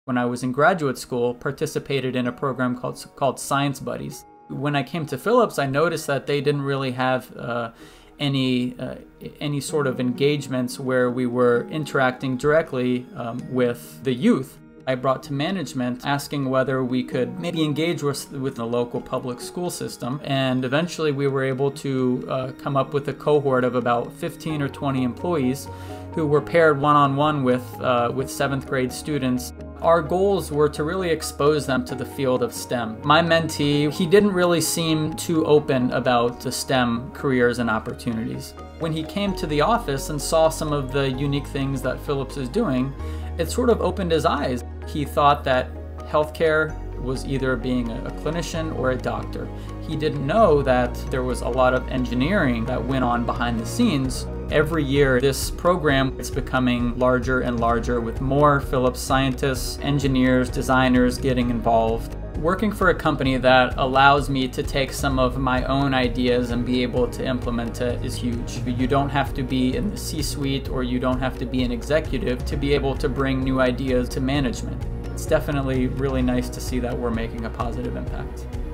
When I was in graduate school, participated in a program called Science Buddies. When I came to Phillips, I noticed that they didn't really have any sort of engagements where we were interacting directly with the youth. I brought to management asking whether we could maybe engage with the local public school system, and eventually we were able to come up with a cohort of about 15 or 20 employees who were paired one-on-one with 7th grade students. Our goals were to really expose them to the field of STEM. My mentee, he didn't really seem too open about the STEM careers and opportunities. When he came to the office and saw some of the unique things that Phillips is doing, it sort of opened his eyes. He thought that healthcare was either being a clinician or a doctor. He didn't know that there was a lot of engineering that went on behind the scenes. Every year, this program is becoming larger and larger with more Phillips scientists, engineers, designers getting involved. Working for a company that allows me to take some of my own ideas and be able to implement it is huge. You don't have to be in the C-suite or you don't have to be an executive to be able to bring new ideas to management. It's definitely really nice to see that we're making a positive impact.